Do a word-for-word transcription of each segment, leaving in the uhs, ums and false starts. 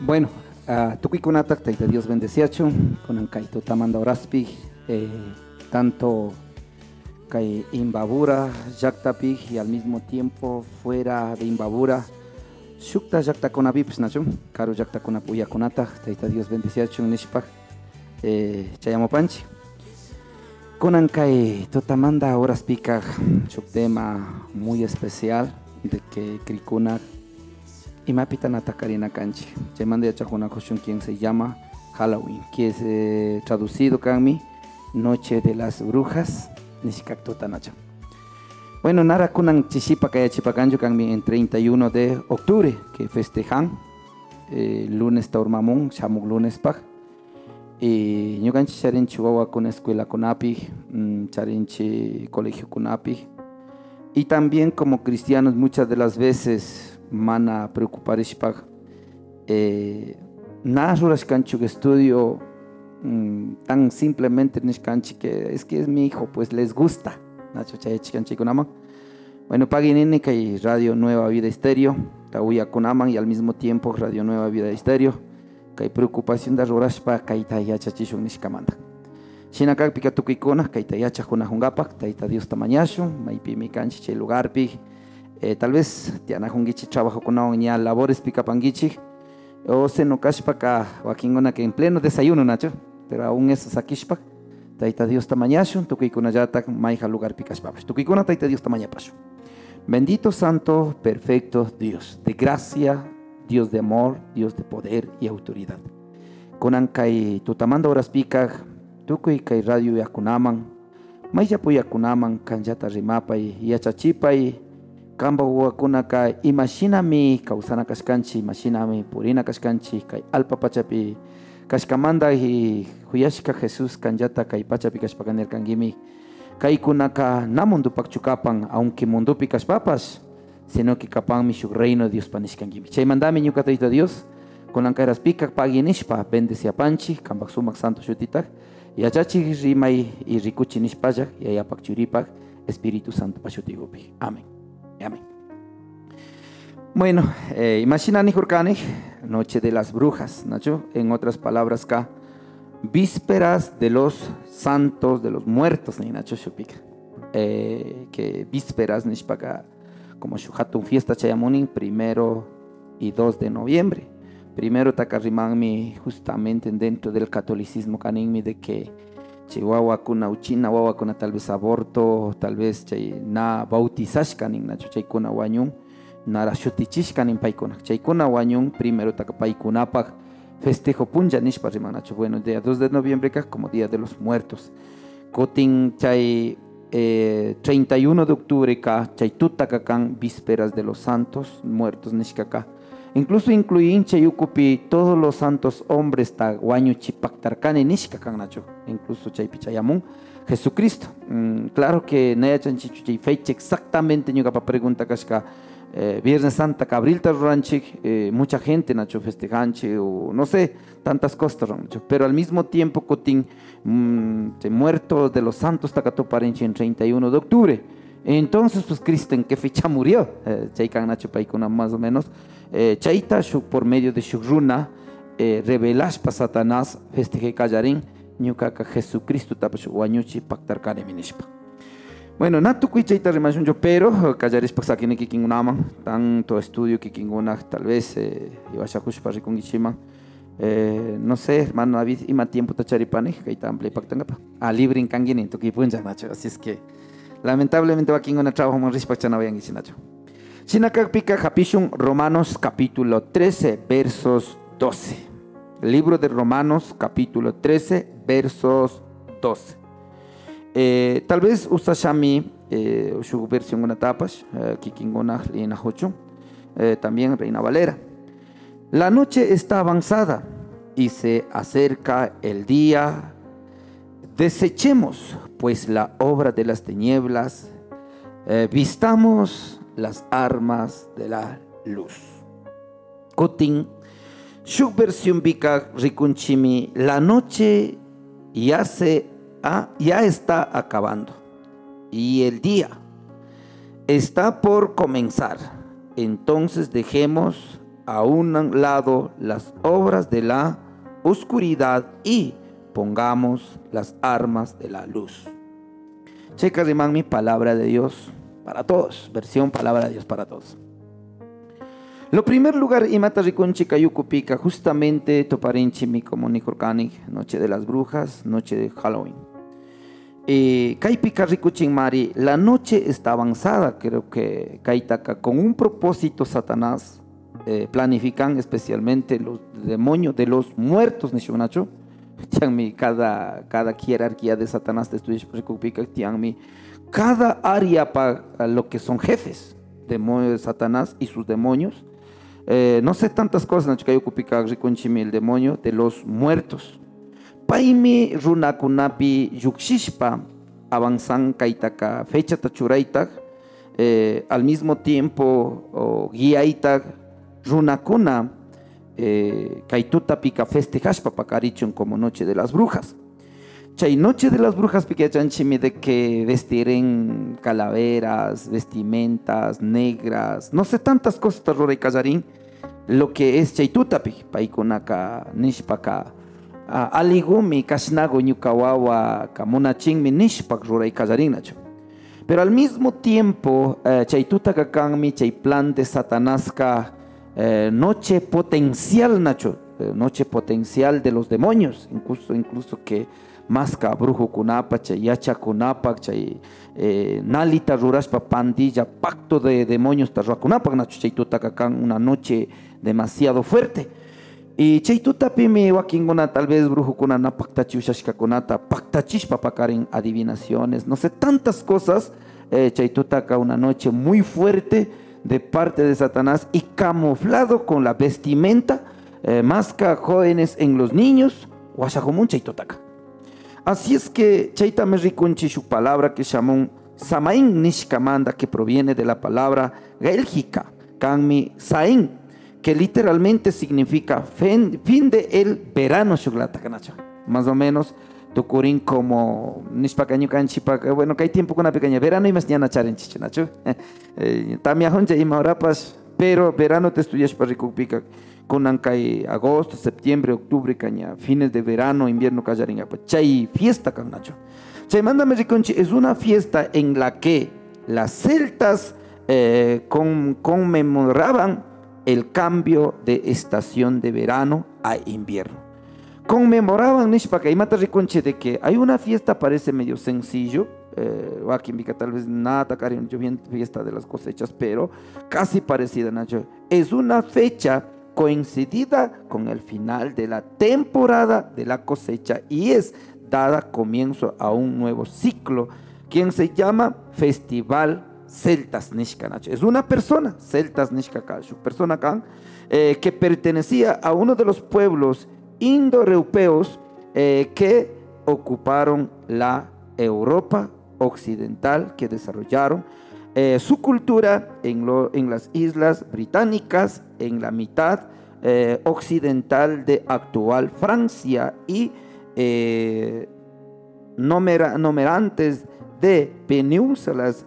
Bueno, uh, tukuikunatak Tayta Dios bendeciachun, kunan kay tutamanda oraspi, eh, tanto kay Imbabura, llaqtapi y al mismo tiempo fuera de Imbabura, shukta llaqtakunapipas nachun, karu llaqtakunap uyakunatak Tayta Dios bendeciachun nishpak, eh, chayamopanchi. Kunan kay tutamanda oraspikaj shuk tema muy especial de que krikunak y mapitan atacarina canchi. Se manda ya chajuna cuestión quien se llama Halloween, que es eh, traducido canmi Noche de las Brujas, Nishikaktotanacha. Bueno, nara kunan chishipa kaya chipacancho canmi en treinta y uno de octubre, que festejan eh, lunes taurmamun, chamuk lunes pag. Y yo canchi charin chihuahua con escuela con api, mmm, charinchi colegio con api. Y también como cristianos muchas de las veces mana preocupar ishpag eh, naruras cancho que estudio mmm, tan simplemente nishkanchi que es que es mi hijo, pues les gusta nacho chayachikanchi kunama. Bueno, paginini que Radio Nueva Vida Estéreo tauya kunaman y al mismo tiempo Radio Nueva Vida Estéreo que hay preocupación de rurashpa kaita yachachishun nishkamanda shinakak pika tukikuna kaita yachajuna jungapak taita Dios tamañashun maypi mi canchi che lugarpi. Eh, tal vez tiana jungichi trabajo con una labores picapangichi o se no cashpaka wakingona que en pleno desayuno nacho, pero aún eso sakishpak taita Dios tamañasho tukikuna yata maija lugar pikashpapas tukikuna taita Dios tamañapasho. Bendito santo perfecto Dios de gracia, Dios de amor, Dios de poder y autoridad. Kunan kai tutamanda horas pikaj tukui kai radio yakunaman mayyapu yakunaman kanjata rimapa y yachachipa y Kamba huakuna kay imaginami kausana kashkanchi, imaginami purina kashkanchi, kay alpa pachapi kashkamanda y huyashka Jesús kanyata kay pachapi kashpakaner kangimi. Kay kunaka na mundupak chukapan, aunque mundupi kashpapas, sino que kapan mi shuk reino Dios panishkangimi. Chay mandami nyukataita Dios, kunan kay raspika paginishpa, bendecía panchi, kambak sumak santo shutitak, y achachi rimay y rikuchi nishpajak, y ayapak churipak, Espíritu Santo pashutigupi. Amén. Amén. Bueno, eh, imagina ni Noche de las Brujas, ¿nacho? En otras palabras, acá, vísperas de los santos, de los muertos, ¿nacho? Eh, que vísperas, nishpaka, como shuhatun fiesta chayamunin, primero y dos de noviembre. Primero takarimanmi justamente dentro del catolicismo kaninmi de que Chihuahua kuna uchina wawa kuna tal vez aborto tal vez chay na bautizashkanin nacho chay kuna wañun nara shutichishkanin paikuna chay kuna wañun primero taka paikunapag festejo punja nishpa riman nacho. Bueno, día dos de noviembre ka como Día de los Muertos kotin chay eh, treinta y uno de octubre ka chay tutaka kan vísperas de los santos muertos nishkaka. Incluso incluyen chayukupi todos los santos hombres ta guaño chipaktarkane nishka kan nacho, incluso chaypi chayamun Jesucristo. Mm, claro que naya chanchichu chay fecha exactamente ñuka pa pregunta kashka eh, Viernes Santa Cabril ranchik eh, mucha gente nacho festejanche o no sé tantas cosas nacho, pero al mismo tiempo cotin mm, muerto de los santos takatoparenche en treinta y uno de octubre. Entonces pues Cristo en qué fecha murió eh, chay kan nacho paikuna más o menos. Eh, chaita shuk por medio de shuk runa eh, revelas pa Satanás festeje kallarin ñukaka Jesucristo tapash wañuchi pactar kane minishpa. Bueno, natu kui chaita remashun yo pero kallaris pa sakine kikingunaman tanto estudio kikinguna tal vez eh, ibashakush pa rikungichima eh, no sé hermano David ima tiempo tacharipane kaita ample pactangapa a libre en kanginin to kipunja nacho, así es que lamentablemente va kinguna trabajo más rispa chana vayan nacho. Sinakakpika Japishun Romanos capítulo trece versos doce. El libro de Romanos capítulo trece versos doce. Eh, tal vez usashami eh, su versión una tapas kikingona lina hocho también Reina Valera. La noche está avanzada y se acerca el día. Desechemos pues la obra de las tinieblas, eh, vistamos las armas de la luz. Kotin, su versión vika rikunchimi, la noche ya se ah, ya está acabando y el día está por comenzar. Entonces dejemos a un lado las obras de la oscuridad y pongamos las armas de la luz. Checa riman mi palabra de Dios para todos, versión palabra de Dios para todos. Lo primer lugar, imata rikunchi kayukupika, justamente toparinchi mi comunicorcani, noche de las brujas, noche de Halloween. Eh, Kaipika rikuchin mari, la noche está avanzada, creo que Kaitaka, con un propósito Satanás, eh, planifican especialmente los demonios de los muertos, Nishunacho. Cada, cada jerarquía de Satanás te estoy explicando, cada área para lo que son jefes, demonios de Satanás y sus demonios. Eh, no sé tantas cosas, el demonio de los muertos. Paimi runakunapi yukshishpa avanzan kaitaka fecha tachuraitak, eh, al mismo tiempo oh, guiaitak runakuna eh, kaituta pika festejashpa pakarichun como noche de las brujas. Chay noche de las brujas piquechanchimi de que vestiren calaveras, vestimentas negras, no sé tantas cosas tarrora y casarín, lo que es chaytutapi, paikunaka nishpaka aligumi kasnago ñukawawa kamunachingmi nishpak rura y casarín nacho. Pero al mismo tiempo eh, chaytutaka kanmi chay plan de Satanasca eh, noche potencial nacho, eh, noche potencial de los demonios, incluso, incluso que más que brujo kunapa, chay yacha kunapa, chay eh, nalita rurashpa pandilla, pacto de demonios tarra kunapa, nacho chaytutaka kan una noche demasiado fuerte. Y chaytutapi mi wakinguna tal vez brujo kunana pactachi ushashka kunata, pactachishpa pakarin adivinaciones, no sé, tantas cosas. Eh, chaytutaka una noche muy fuerte de parte de Satanás y camuflado con la vestimenta, eh, masca jóvenes en los niños, washajomun chaytutaka. Así es que Chaita me rikunchi su palabra que llamó Samain Nishkamanda, que proviene de la palabra Geljica, Kanmi Sain, que literalmente significa fin, fin de el verano, más o menos, tucurín como Nishpacaño Canchipa, bueno, que hay tiempo con una pequeña verano y más mañana charen chichinacho. También honja y maurapas, pero verano te estudias para ricupica. Con agosto, septiembre, octubre, caña, fines de verano, invierno, callaringa, pues chay fiesta, canacho. Chay, mándame riconchi, es una fiesta en la que las celtas eh, con, conmemoraban el cambio de estación de verano a invierno. Conmemoraban, nishpaka, y mata riconchi de que hay una fiesta, parece medio sencillo, eh, aquí tal vez nada, cariño, yo bien fiesta de las cosechas, pero casi parecida, Nacho. Es una fecha coincidida con el final de la temporada de la cosecha y es dada comienzo a un nuevo ciclo, quien se llama Festival Celtas Nishkanacho. Es una persona, Celtas Nishkakacho, persona kan, eh, que pertenecía a uno de los pueblos indoeuropeos eh, que ocuparon la Europa occidental, que desarrollaron Eh, su cultura en, lo, en las islas británicas, en la mitad eh, occidental de actual Francia y eh, nomera, nomerantes de penínsulas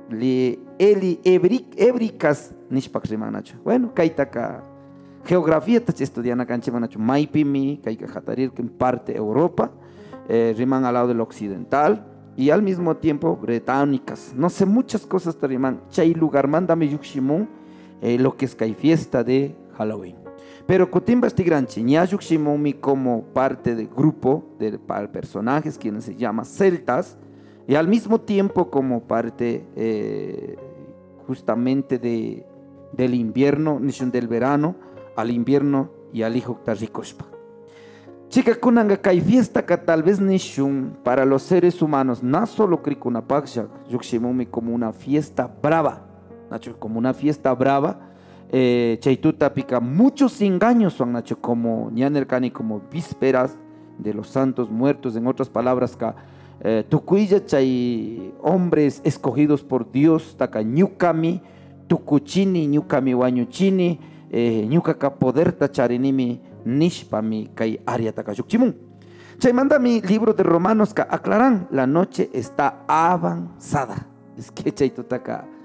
ebrícas. Bueno, kaitaka geografía te estudian acá en Chimanacho, Maipimi, kaika Jatarir, que en parte Europa, eh, riman al lado del occidental. Y al mismo tiempo británicas, no sé, muchas cosas tariman. Chay lugar mándame yukshimun, eh, lo que es que hay fiesta de Halloween. Pero Cotimba Stigranchi, ña yukshimun mi como parte del grupo de personajes, quienes se llaman celtas, y al mismo tiempo como parte eh, justamente de, del invierno, del verano, al invierno y al hijo Tarricospa. Chica kunanga kai fiesta que tal vez nishun para los seres humanos, no solo krikuna paksha, yukshimumi como una fiesta brava, nacho, como una fiesta brava, eh, chaituta pica muchos engaños son nacho, como ñanerkani, como vísperas de los santos muertos, en otras palabras, que eh, tukuilla chay hombres escogidos por Dios, taka ñukami, tukuchini, ñukami wañuchini, eh, ñukaka poder tacharinimi, nishpami kai aria takayukchimun. Chay manda mi libro de Romanos que aclaran, la noche está avanzada. Es que chay tutaka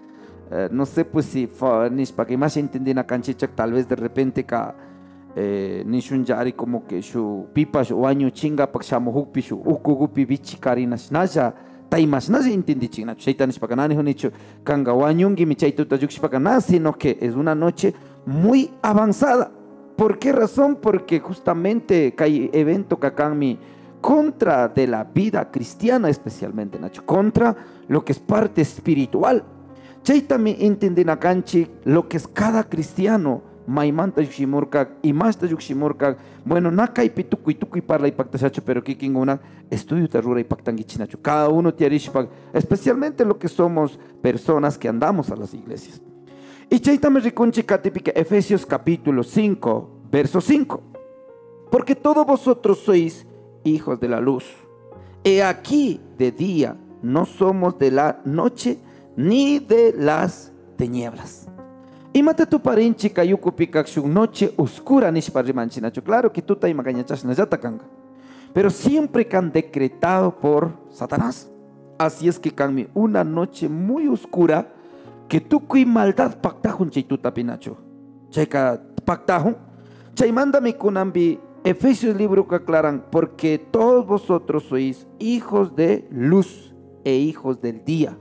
eh, no sé pues si para que más entendí na canchicha tal vez de repente ka eh, ni shun yari como que su pipa su año chinga pak shamo hupi su uku gupi bichi karinas naya taimas naya entendí china shaitanis para nani honicho kanga wanyungi mi chaituta yukshi para nada, sino que es una noche muy avanzada. ¿Por qué razón? Porque justamente hay evento que acá en mi contra de la vida cristiana, especialmente Nacho, contra lo que es parte espiritual. Chaitami entienden acá lo que es cada cristiano. Maimanta yuximurka y masta yuximurka. Bueno, naka y pituku y tuku y parla y pactasacho, pero que quien una estudio terrura y pactanguichinacho. Cada uno tiene especialmente lo que somos personas que andamos a las iglesias. Y chaitame riconchi catípica Efesios capítulo cinco, verso cinco. Porque todos vosotros sois hijos de la luz. He aquí de día, no somos de la noche ni de las tinieblas. Y mata tu parinchi kayuku pikakshu noche oscura nishparimanchinacho. Claro que tú ta imagañachas na yatakanga. Pero siempre que han decretado por Satanás. Así es que canmi una noche muy oscura que tú kui maldad pactajun chay tu tapinacho. Chayka pactajun. Chay mándame kunambi Efesios libro que aclaran, porque todos vosotros sois hijos de luz e hijos del día.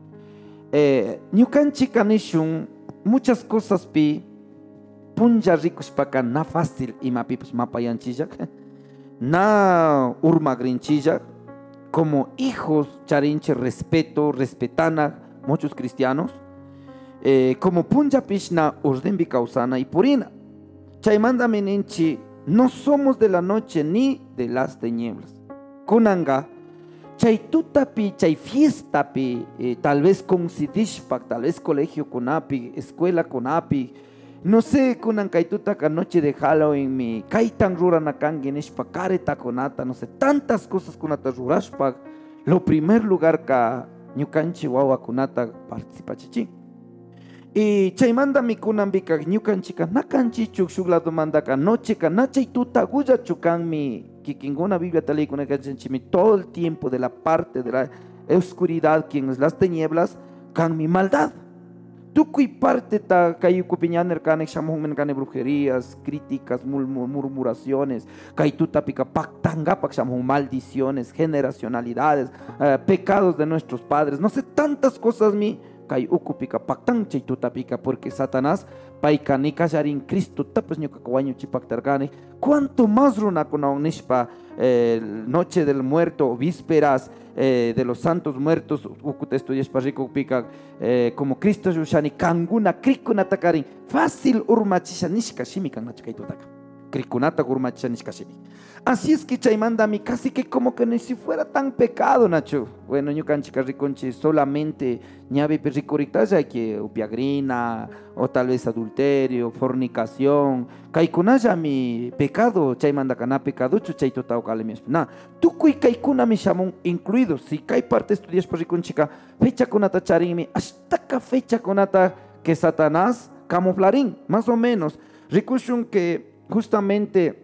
Eh, Ñukanchi kanishun muchas cosas pi punja ricos para na fácil y mapi pues mapayanchilla na urmagrinchilla como hijos charinche respeto respetana muchos cristianos eh, como punja pishna urdenbi causana y purina chaymanda meninchi no somos de la noche ni de las tinieblas kunanga chay tutapi, chay fiesta pi, eh, tal vez con sidishpak, tal vez colegio con api, escuela con api, no sé, kunan kaituta ka noche de Halloween mi kaitan rura nakan geneshpa kareta konata, no sé, tantas cosas kunata rurashpak, lo primer lugar ka ñukanchi wawa kunata participa chichi. Y chaymanda mi kunan bika ñukanchika nakanchi chukshugla manda ka noche ka nachay tuta guya chukan mi que ninguna Biblia tal y con todo el tiempo de la parte de la oscuridad, quienes las tinieblas, can mi maldad. Tú que parte ta cayu cupiñaner cane chamun cane brujerías, críticas, murmuraciones, caitu tapica pactanga pac chamun maldiciones, generacionalidades, uh, pecados de nuestros padres, no sé tantas cosas mi kai ukupika pactan chaituta pica porque Satanás paicanica yarin Cristo tapes ñuka kawaño chipactargane cuanto más runa con nishpa eh, noche del muerto vísperas eh, de los santos muertos ukute estudias rico pica eh, como Cristo yushani kanguna krikuna takarin fácil urmachishanishka shimikan nachkaitutaka krikunata urmachishanishka shimi. Así es que chaymanda mi casi que como que ni si fuera tan pecado, Nacho. Bueno, yo canchica riconche solamente ñavi perricorictaya que upiagrina o tal vez adulterio, fornicación. Kaikunaya mi pecado, chaymanda cana pecado, chuchaito tao calemias. Na, tú kui kaikuna mi chamón incluido. Si kai parte estudias perriconchica, fecha conata charimi, hasta ka fecha conata que Satanás camuflarín, más o menos. Ricushun que justamente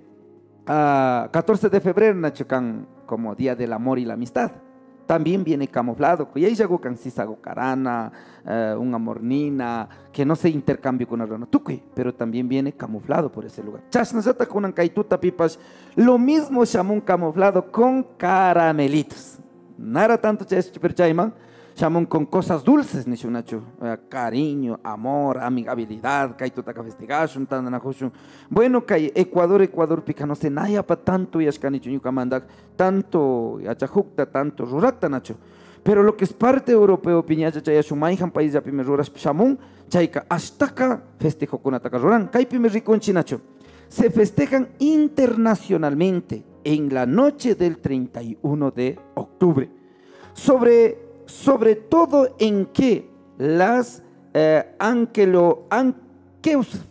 Uh, catorce de febrero nachocan como Día del Amor y la Amistad. También viene camuflado. Y ahí llegó Cancisago Carana, uh, un amornina, que no se intercambio con el tuque, pero también viene camuflado por ese lugar. Chasnazata con un caituta pipas, lo mismo chamón camuflado con caramelitos. Nada tanto chayman. Chamón con cosas dulces, ni nacho, uh, cariño, amor, amigabilidad, kaituta investigación, bueno, que Ecuador, Ecuador, pica, no sé, naya pa tanto yashkanicho, yucamandak, tanto yachajukta, tanto rurakta, nacho. Pero lo que es parte europeo, piñacha, chayashumayhan, país ya primer ruras, chamón, chayka, hasta acá festejo con ataka ruran, kai primer rico en chinacho. Se festejan internacionalmente en la noche del treinta y uno de octubre. Sobre sobre todo en que las eh, Angelo Ankeus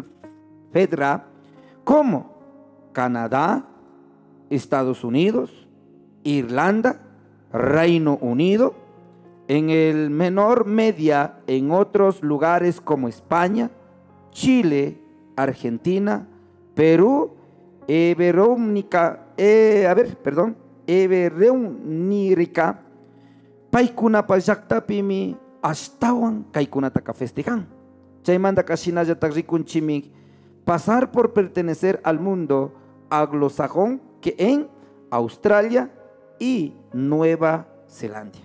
Fedra como Canadá, Estados Unidos, Irlanda, Reino Unido, en el menor media en otros lugares como España, Chile, Argentina, Perú, Everónica, eh, a ver, perdón, Everónica, paikuna pa llaqtapi mi ashtawan kaykunataka festejan. Chaymanta kashinallata rikunchimi pasar por pertenecer al mundo anglosajón que en Australia y Nueva Zelanda.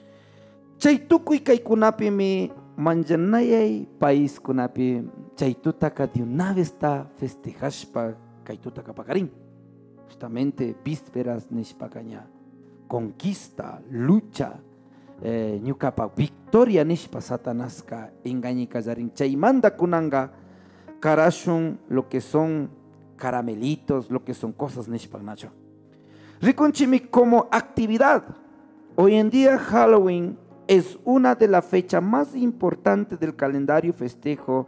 Chay tukuy kaykunapi mi manjanayay país kunapi chaytutaka de una vez está festejashpa kaytutaka pakarin. Justamente vísperas nishpakaña conquista, lucha, eh, ñukapa victoria nishpa satanaska engañi kallarin. Chaymanta kunanga karashun lo que son caramelitos, lo que son cosas nishpa nacho. Rikunchimi como actividad. Hoy en día Halloween es una de las fechas más importantes del calendario festejo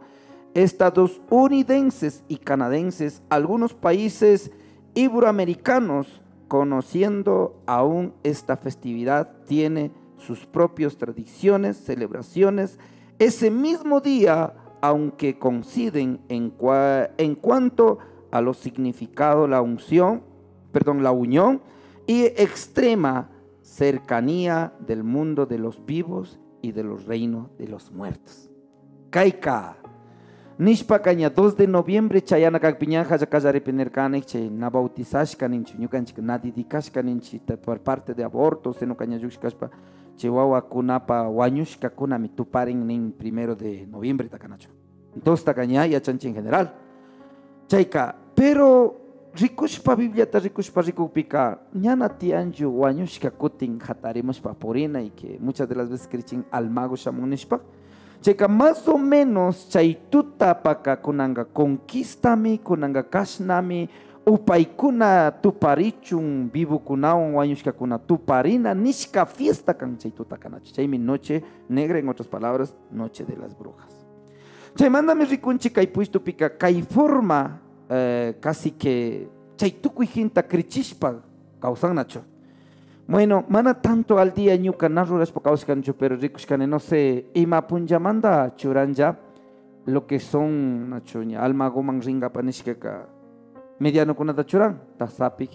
estadounidenses y canadienses. Algunos países iberoamericanos, conociendo aún esta festividad, tiene sus propias tradiciones, celebraciones. Ese mismo día, aunque coinciden en, cua, en cuanto a los significados, la unción, perdón, la unión y extrema cercanía del mundo de los vivos y de los reinos de los muertos. Kaika Nishpakaña dos de noviembre chayana kakpiñanja yakallari penerkanik chay na bautizashkaninchi ñukanchik na didikashkaninchi por parte de aborto seno kaña yushkashpa chihuahua kunapa wañushka kunami tuparin nin primero de noviembre takanacho. Entonces takaña yachanchi en general. Chayka, pero rikushpa Biblia ta rikushpa rikupika ñana tianju wañushka kutin hatarimushpa porina y que muchas de las veces crichin almago shamunishpa. Cheka más o menos chaytuta paka kunanga conquistami kunanga kashnami upaikuna tuparichun vivo kunawan wañushka kuna tuparina nishka fiesta kan chaytuta kanacho. Chaymi noche negra, en otras palabras, noche de las brujas. Chaymandami rikunchi kaypuistu pika kay forma eh, casi que chaytukuy jinta krichishpa causan nacho. Bueno, mana tanto al día ñuka narrurashpa kawskanchu, pero rikushkane no sé, ima punllamanta churanja lo que son nacho ña almagoman ringapa nishkaka mediano kunata churan tasapik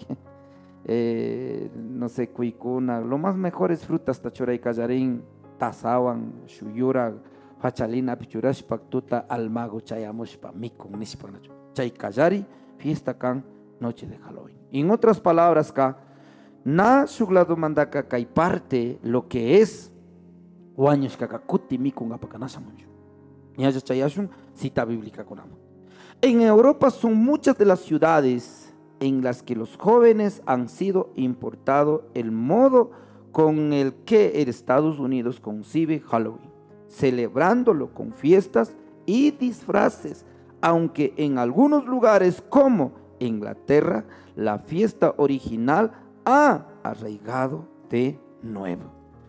eh, no sé kuykuna lo más mejores frutas tachuray kallarin tasawan shuyura fachalina pichurashpa tuta almago chayamushpa mikun nishpa nacho chay kallari fiesta kan noche de Halloween. En otras palabras ka na shuglado mandaka kay parte lo que es wañush kaka kuti mikun apakanasamunchu. Ñaya chayashun cita bíblica konama. En Europa son muchas de las ciudades en las que los jóvenes han sido importados el modo con el que el Estados Unidos concibe Halloween, celebrándolo con fiestas y disfraces, aunque en algunos lugares como Inglaterra la fiesta original ha arraigado de nuevo.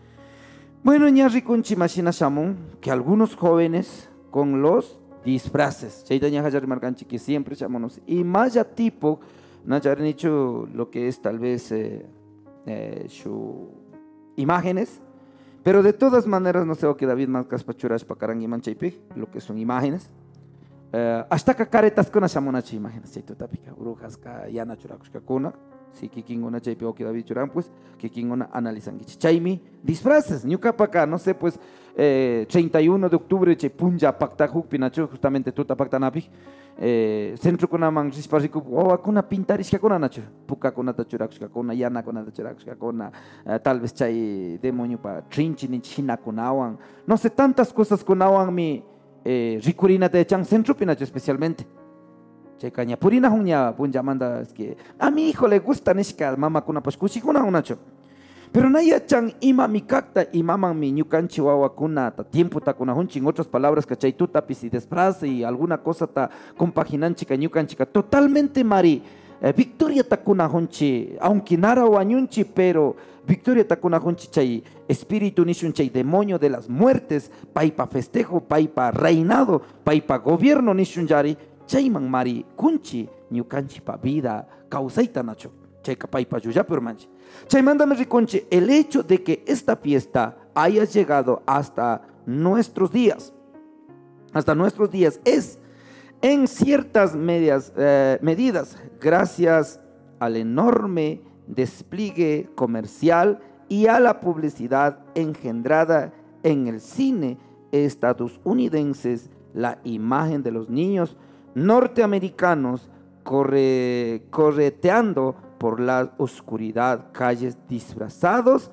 Bueno, ñarri kunchi machina shamun que algunos jóvenes con los disfraces, que siempre llamamos y maya tipo, no han hecho lo que es tal vez eh, eh, su imágenes, pero de todas maneras no sé o que David Mancas Pachuras Pacarang y Manchaypig, lo que son imágenes. Uh, hasta que caretas con asamonachi imágenes, chaytutapica, brujas, yana churakushka kuna, si kikingona chaype o que David churan, pues kikingona analizan chaymi, disfraces, ñukapaka, no sé, pues eh, treinta y uno de octubre, che punja pacta pinacho, justamente tuta pacta napi, eh, centro kuna man rispariku, o akuna pintarishka kuna nacho, puka kuna tachurakushka kuna, yana kuna tachurakushka kuna, uh, tal vez chay demonio pa trinchi ni china kunawan, no sé, tantas cosas kunawan mi. Eh, rikurina de chan centro pinacho especialmente checaña purina huña punja manda es que a mi hijo le gusta nishka mama kuna pascuchi kuna unacho pero naya chan ima mi cacta y mama mi ñukan chihuahua kuna ta tiempo ta kuna hunchi en otras palabras que tu tapis y desplace y alguna cosa ta compaginan chica ñukan chica totalmente mari eh, Victoria ta kuna hunchi aunque nara wañunchi pero Victoria takuna honchi chay espíritu nishun chay demonio de las muertes paipa festejo paipa reinado paipa gobierno nishun yari chayman mari kunchi ñukanchi pa vida causaita nacho chay paipa yuya pero manchi chay mándame riconchi el hecho de que esta fiesta haya llegado hasta nuestros días hasta nuestros días es en ciertas medias, eh, medidas gracias al enorme despliegue comercial y a la publicidad engendrada en el cine estadounidenses la imagen de los niños norteamericanos corre, correteando por la oscuridad calles disfrazados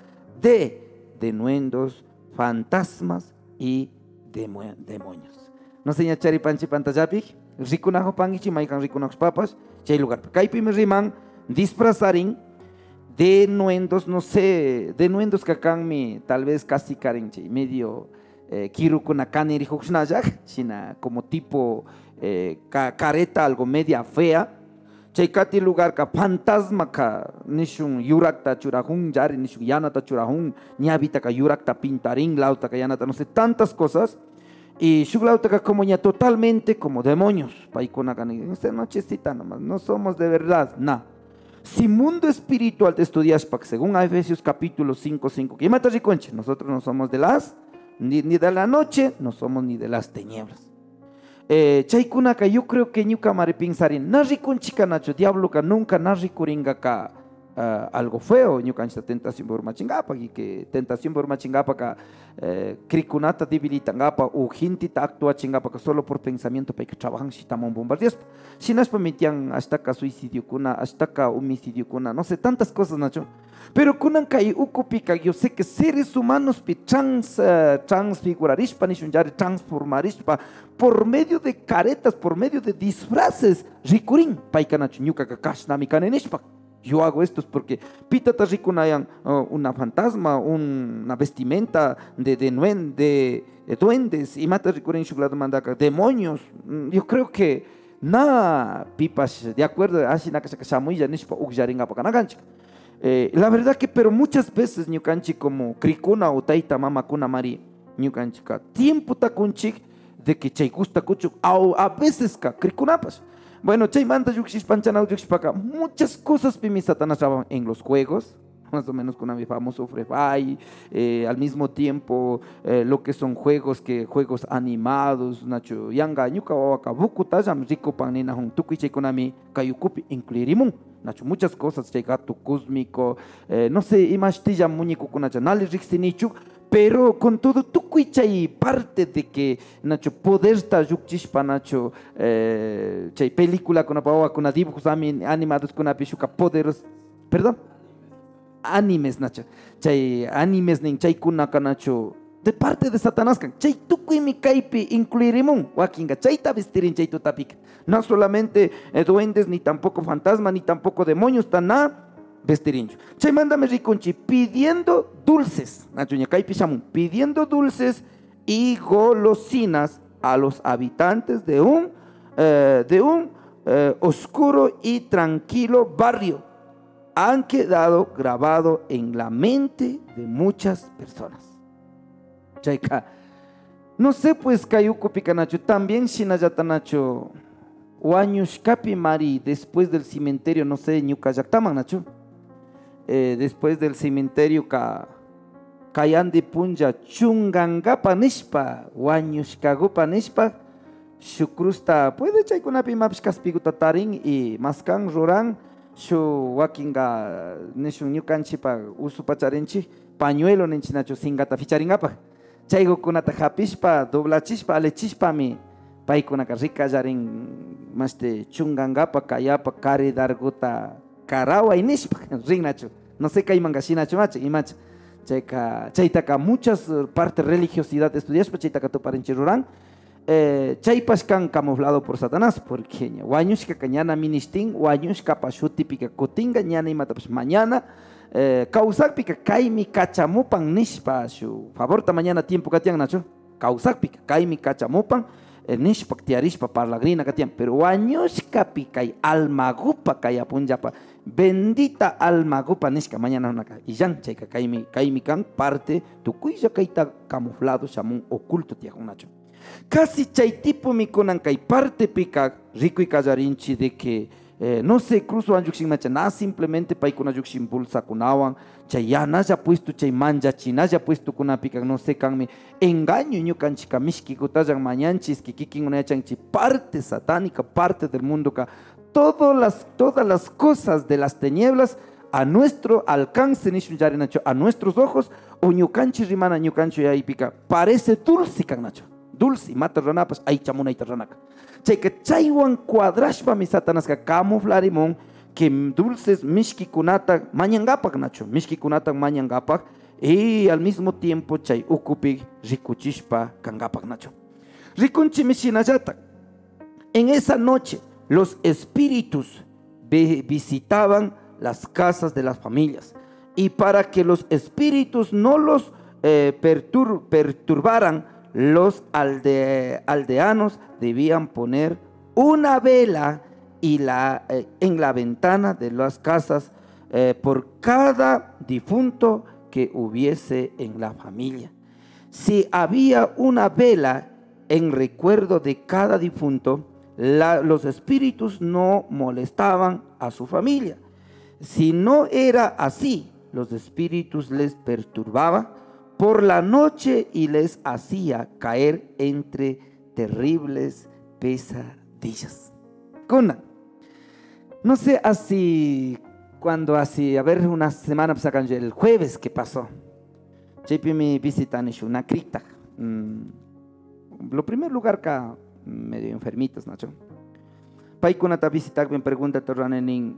de denuendos, fantasmas y demo- demonios. No sé, chari panchi pantallapi, rikunajo pangichi, maikan rikunajos papas, chay lugar. Kaipi me riman disfrazarin denuendos, no sé, denuendos que acá mi tal vez casi carenche, medio eh, kirukuna kaniri huxnayak, sina como tipo eh, ca, careta algo media fea. Chaykati lugar ka fantasma ka nishun yurakta churajun yari nishun yanata churajun ñavita ka yurakta pintarin lauta ka yanata no sé tantas cosas y shuglauta ka como ya totalmente como demonios paikuna ka esta nochecita nomás no somos de verdad na si mundo espiritual te estudias para según a Efesios capítulo cinco cinco que mata riconche nosotros no somos de las ni, ni de la noche no somos ni de las tinieblas. Eh, Chaykunaka, yo creo que ñuka mari pensarin, narri kunchika nacho, diablo ka nunca narri kuringa ka uh, algo feo, ñuka ancha tentación por machingapa, y que tentación por machingapa ka eh, krikunata debilitangapa, o jintita actúa chingapa ka solo por pensamiento pa que trabajan si tamon bombardeos. Si no es permitían hasta ka suicidio kuna, hasta ka homicidio kuna, no sé, tantas cosas nacho. Pero kunan kai ukupika, yo sé que seres humanos pi trans, uh, transfigurarishpa, nishunjari transformarishpa, por medio de caretas, por medio de disfraces, rikurin, paikanachu, ñuka kakash namikanenishpa. Yo hago esto porque pitata rikunayan uh, una fantasma, un, una vestimenta de, de, nuen, de, de duendes, y mata rikurin shuglado mandaka, demonios. Yo creo que na pipas, de acuerdo, así nakasakasamuya nishpa ukjaringa pakanaganchik. Eh, la verdad que, pero muchas veces, ñukanchi como krikuna o taita mama kuna mari, ñukanchika, tiempo takunchik de que chay gusta kuchuk, a veces ka krikunapas. Bueno, chay manda yukshis panchanau yukshpaka, muchas cosas pimi Satanás en los juegos, más o menos con mi famoso Free Fire, eh, al mismo tiempo eh, lo que son juegos que juegos animados, nacho, yanga, ñuka wawaka, buku tajam, rico panina hun, tuki chay kunami, kayukupi, incluirimun. Nacho, muchas cosas, chay gato cósmico, eh, no sé, imastilla muñeco con nali rixinichu, pero con todo tu chay parte de que Nacho poder estar yukchishpa Nacho eh, chay película con apawa con dibujos animados con apishuka poderos, perdón, animes Nacho, chay animes nin chay kunaka Nacho de parte de Satanás kan chay tukui mi kaipi incluirimun wakinga chay tabestirin chay tutapik no solamente eh, duendes ni tampoco fantasmas ni tampoco demonios tan nada vestirincho chay mándame riconchi pidiendo dulces Nacho ña kaipi shamun pidiendo dulces y golosinas a los habitantes de un eh, de un eh, oscuro y tranquilo barrio han quedado grabado en la mente de muchas personas. Chayka, no sé pues Kayuko Picanacho, también Shinayatanacho, o años Capi Mari, después del cementerio, no sé, Ñuka Yaktaman Nacho, eh, después del cementerio ka Kayan de Punja, Chungangapa Nishpa, o años Kagupa Nishpa, Shukrusta, puede chay con api mapskas pigutatarin y maskan roran, Shu wakinga nishun Ñukanchipa usu pacharenchi, pañuelo nenchinacho singata ficharingapa. Chaygo kunata hapishpa, doblachispa, alechispa mi paikunaka rika yarin maste chungangapa, kayapa, kari darguta, karawa inishpa, ringnacho. No sé qué hay mangashinacho macho, y macho. Chayka, chaytaka muchas partes religiosidad estudiaspa, chaytaka tu parenchiruran. Eh, chaypaskan camuflado por Satanás, porque wañushka cañana ministin, wañushka pashuti pica cotinga, ñana y mata pues mañana. Eh, causac pica kaimi cachamupan nishpa su favor ta mañana tiempo katian nacho causac pica kaimi cachamupan eh, nishpa tiarishpa parlagrina katian pero wañushka pica y almagupa kaya punjapa bendita almagupa nishka mañana una y yan checa kaimi kaimi kan parte tu cuya kaita camuflado shamun oculto tiajon nacho casi chay tipo mi conan kai parte pica rico y callarinchi de que Eh, no sé, cruzo anjuxin macha, nada simplemente pa ikuna yuxin bulsa kunawan, chay ya naya puesto chay manja chinaya puesto kuna pica, no sé, kanmi engaño ñu kanchika mishki kutayan mañanchis, que kikin una chanchi parte satánica, parte del mundo ka, todas las, todas las cosas de las tinieblas a nuestro alcance, Nacho, a nuestros ojos, o ñucanchi rimana ñucancho ya pica, parece dulce, can Nacho, dulce, mata ranapas, ay chamuna y tarranaca. Chay que chaywan cuadrashpa mi satanas que camuflarimon, que dulces mishki kunata mañangapak Nacho, mishki kunata mañangapak, y al mismo tiempo chay ukupi rikuchishpa kangapak Nacho. Rikunchi mishinayata. En esa noche los espíritus visitaban las casas de las familias, y para que los espíritus no los eh, pertur perturbaran, los alde aldeanos debían poner una vela y la, eh, en la ventana de las casas eh, por cada difunto que hubiese en la familia. Si había una vela en recuerdo de cada difunto, la, los espíritus no molestaban a su familia. Si no era así, los espíritus les perturbaba por la noche y les hacía caer entre terribles pesadillas. Kuna, no sé, así, cuando así, a ver, una semana, pues, el jueves que pasó, Chepi me visitan una cripta. Mm, lo primer lugar que medio enfermitos, Nacho. Paikuna ta visitar me pregunta torranenin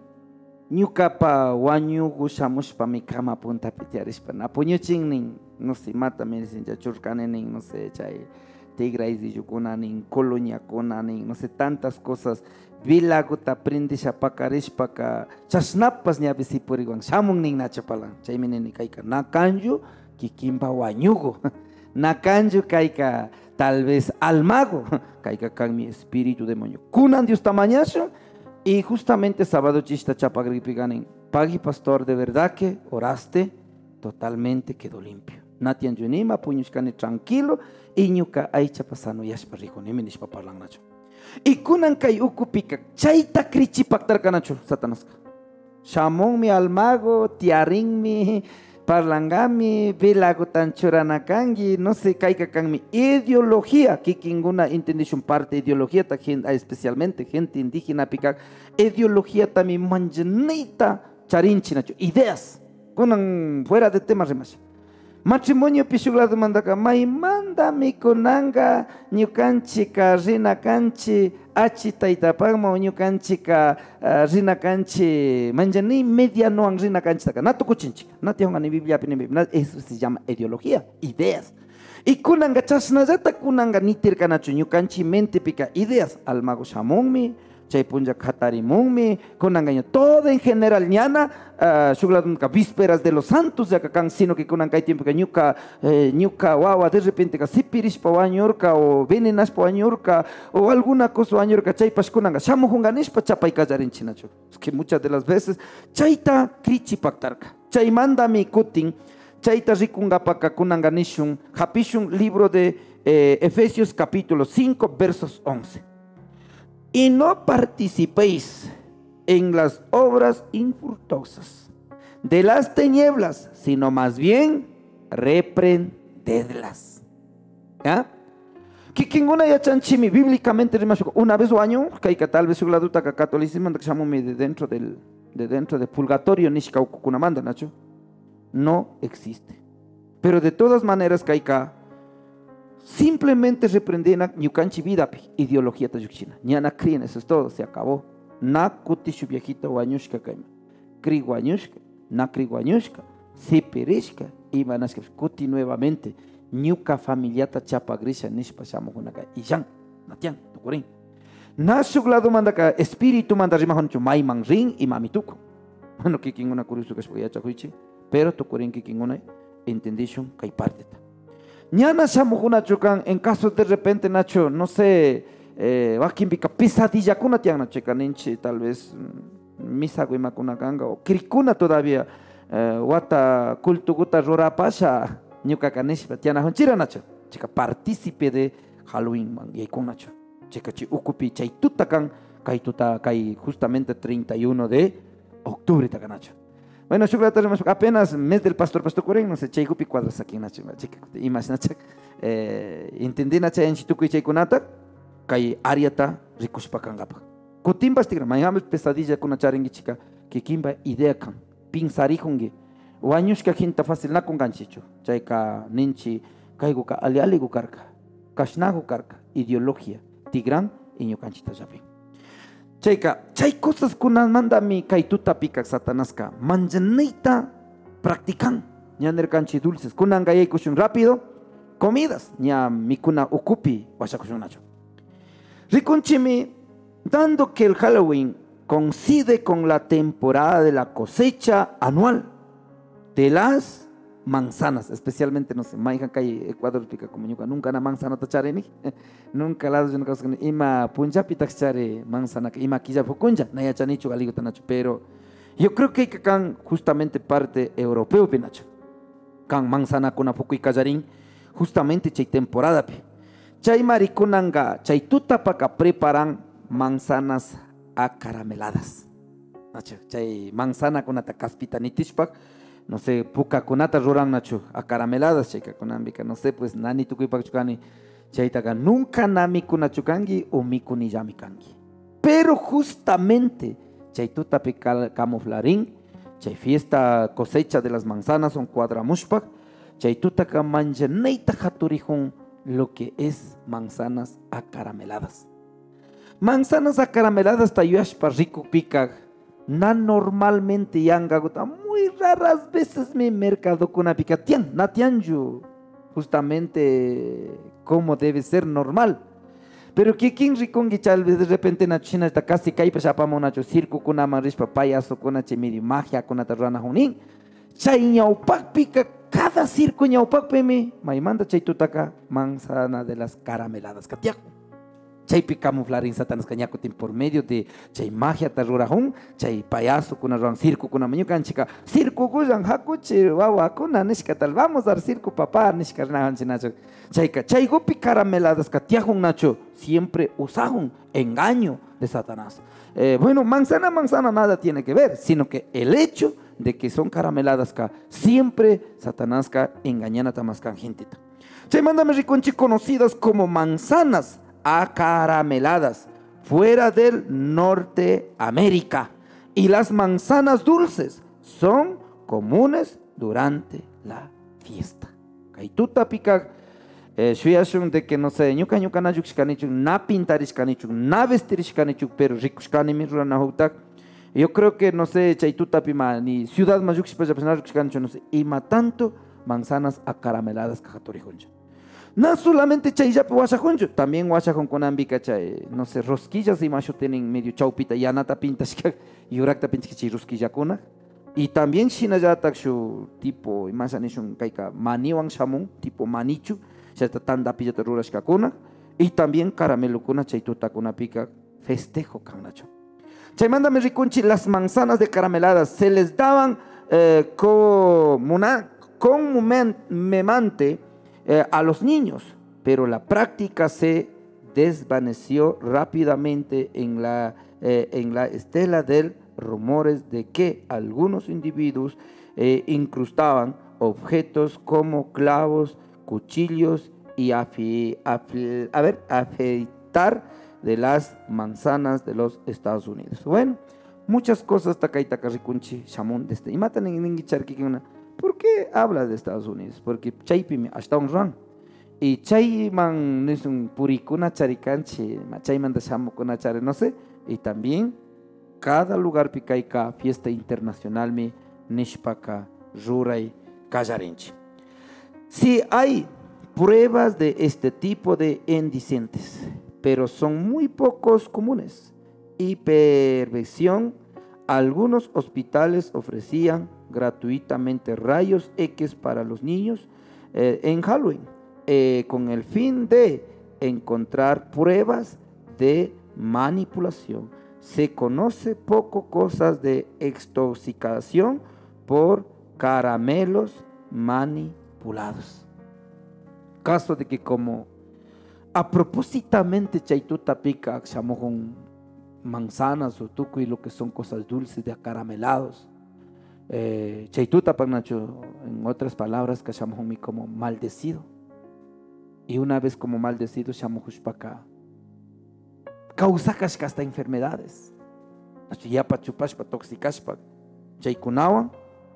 ñukapa wañu gushamush pa mi kama punta pitiarispa na puñuchin nin no sé mata me dicen ya churcanenin no sé chay tigrais y yukuna nin colonia kuna nin no sé tantas cosas vilaguta aprende shapakarishpa ka chasnapas ni abisi puriwan shamun nin nachapala chay meneni kaika na kanju kikimba wañugo na kanju kaika tal vez al mago, caiga con mi espíritu demonio. Kunan Dios tamañazo, y justamente sábado chista chapagripiganen. Pagi pastor, de verdad que oraste, totalmente quedó limpio. Natian yunima, puñushkane tranquilo, y ñuka aicha pasano yashpa rico, ni menish paparlang nacho. Y kunan kai ukupika, chaita krichi paktar kanacho, satanaska. Shamon mi al mago, tiaring mi, parlangami, velago tanchuranakangi, no sé, caiga can mi ideología, que ninguna intendición parte ideología, especialmente gente indígena pica, ideología también manjanita charinchinacho, ideas, con fuera de temas remas. Matrimonio pisuglado mandaka, mai manda mi conanga, ñucanchica, rina canchi, achita itapagma, ñucanchica, rina canchi, manjani media no ang rina canchi, nato cuchinchica, nati honga ni Biblia, eso se llama ideología, ideas. Y kunanga chasnazata kunanga nitir canacho, ñucanchi mente pica, ideas, al mago shamonmi, chaypunja katarimungmi, kunangaño, todo en general, ñana, uh, vísperas de los santos, ya que sino que kunangay tiempo que ñuka, eh, ñuka, wawa, de repente que sipiris pa wañurka, o venenas pa wañurka, o alguna cosa wañurka, chaypas kunanga, shamo hunganish pa chapay kajarin chinacho. Es que muchas de las veces, chayta krichi paktarka, chay manda mi kutin, chayta rikungapaka kunanganishun, japishun, libro de eh, Efesios capítulo cinco, versos once. Y no participéis en las obras infructuosas de las tinieblas, sino más bien reprendedlas. ¿Ya? Que quien una ya chanchimi bíblicamente una vez o año, que tal vez la duda que catolicismo que llamo de dentro del de dentro de purgatorio nishka kunamanda nacho no existe. Pero de todas maneras kaika simplemente reprendena ñucanchi vida ideología tayuchina ñana creen, eso es todo, se acabó. Na kuti su viejita guañushka kaima kri guañushka na kri guañushka sipirishka y manashka kuti nuevamente ñuka familiata chapa grisha nishpa shamo hunaka y yang natian tukurin na suglado mandaka espíritu manda rima honcho maiman ring y mamituko bueno que quien una curioso que es ya chakuichi pero tukurin que quien una entendishon kai parteta. Ñana shamujuna chukan, en caso de repente, Nacho, no sé, eh, wakimbica pesadilla kuna tiang Nacho kaninchi, tal vez misa guima kuna ganga, o krikuna todavía, eh, wata kultuguta rorapasha, ñuka kanishi, tiana honchira Nacho, chica partícipe de Halloween, man, y con Nacho, chica chi ukupi, chay tutakan, kai tuta, kai justamente treinta y uno de octubre, taka Nacho. Bueno, apenas mes del pastor pastor Corén, no sé, chay gupi cuadras aquí, Nacho, imagínate, eh, entendí Nacho en chituku y chay kunata, kay ariata rikushpa kangapa. Kutimbas tigra, mayamos pesadilla con charingi chica, que kimba idea kan, pinsarijongi. O años que gente fácil na con ganchicho. Chayka ninchi kaigo ka ali ali gukarka. Kashnago karka. Ideología. Tigran y ñukanchita yapi. Chayka chay cosas kunan manda mi kaituta pika satanaska. Manjanita practican. Ñaner canchi dulces. Kunan gayay kushun rápido. Comidas. Ña mikuna ukupi washakushun nacho. Riconchimi, dando que el Halloween coincide con la temporada de la cosecha anual de las manzanas, especialmente, no sé, Maijan Calle, Ecuador, pica como nunca, nunca na manzana tachareni, nunca la de una cosa que ima punjapi tachare manzana, ima quilla focunja, naya chanicho galigo tanacho, pero yo creo que hay que can justamente parte europeo, pinacho, can manzana con apoco y callarín, justamente chay temporada, pe. Chay marikunanga, chay tutapaka preparan manzanas acarameladas. Nacho, chay manzana con ata caspita nitishpak, no sé, puka con ata ruran nacho, acarameladas, chay kakunambika, no sé, pues nani tukuipak chukani, chay taka nunca nami kunachukangi o mikuni yamikangi. Pero justamente, chay tutapika camuflarín, chay fiesta cosecha de las manzanas son cuadramushpak, chay tutaka manjaneita haturijun, lo que es manzanas acarameladas. Manzanas acarameladas tayuashpa rico pica. Na normalmente yanga gota muy raras veces mi mercado con pica tian, na tianju justamente como debe ser normal. Pero que quien ricongi chal de repente na china está casi kai pa monacho circo con amarispa payaso con chemiri magia con atarrana hunin. Chay ñaupak pica cada circo ñaupak peme maimanda chay tutaka manzana de las carameladas katiaco. Chay camuflarín satanas cañacotin por medio de chay magia tarrurajón, chay payaso con arran circo con amañucan chica circo guyan hakuchi wawa kuna nishka tal vamos dar circo papá nishka nacho nacho chayka chay gopi carameladas katiajon nacho siempre usajon engaño de Satanás. Eh, bueno, manzana manzana nada tiene que ver, sino que el hecho de que son carameladas ka siempre Satanás ka engañan a tamascan gentita. Chay mándame riconchi conocidas como manzanas acarameladas fuera del Norteamérica, y las manzanas dulces son comunes durante la fiesta. Kaituta pica shuyashun de que no sé ñuka ñuka na yukshkanichuk na pintarishkanichuk na vestirishkanichuk pero rikushkanimi ruranahutak. Yo creo que, no sé, Chaituta Pima, ni Ciudad Mayuxpa, no sé, y ma tanto manzanas acarameladas cajatorijoncho. No solamente Chayyape Washajoncho, también Washajon con Ambika Chay, no sé, rosquillas y macho tienen medio chaupita, yanata pintas, y urakta pintas que rosquilla kuna. Y también Shinayatak su tipo, imagination kaika maniwan shamun, tipo manichu, chata tanda pillata rurashka kuna. Y también caramelo kuna Chaituta kuna pica festejo kanacho. Chaymanda riconchi, las manzanas de carameladas se les daban eh, comúnmente eh, a los niños, pero la práctica se desvaneció rápidamente en la, eh, en la estela de rumores de que algunos individuos eh, incrustaban objetos como clavos, cuchillos y afi, afi, a ver, afeitar de las manzanas de los Estados Unidos. Bueno, muchas cosas takaita karrikunchi shamun desde y matan en ninguicharki una. ¿Por qué habla de Estados Unidos? Porque chaypi hasta un ran y chayman es un puricuna charicanchi, chayman de shamu chare no sé, y también cada lugar picaika fiesta internacional mi nishpaka ruray kayarinchi. Si hay pruebas de este tipo de indecentes, pero son muy pocos comunes. Hipervisión, algunos hospitales ofrecían gratuitamente rayos X para los niños eh, en Halloween, eh, con el fin de encontrar pruebas de manipulación. Se conoce poco cosas de intoxicación por caramelos manipulados. Caso de que como a propósitamente chaituta pica con manzanas o tuco y lo que son cosas dulces de acaramelados. Eh, chaituta pagnacho, en otras palabras, que llamamos como maldecido. Y una vez como maldecido, llamamos para causa hasta enfermedades. Yapa chupashpa, toxicashpa, chaikunawan,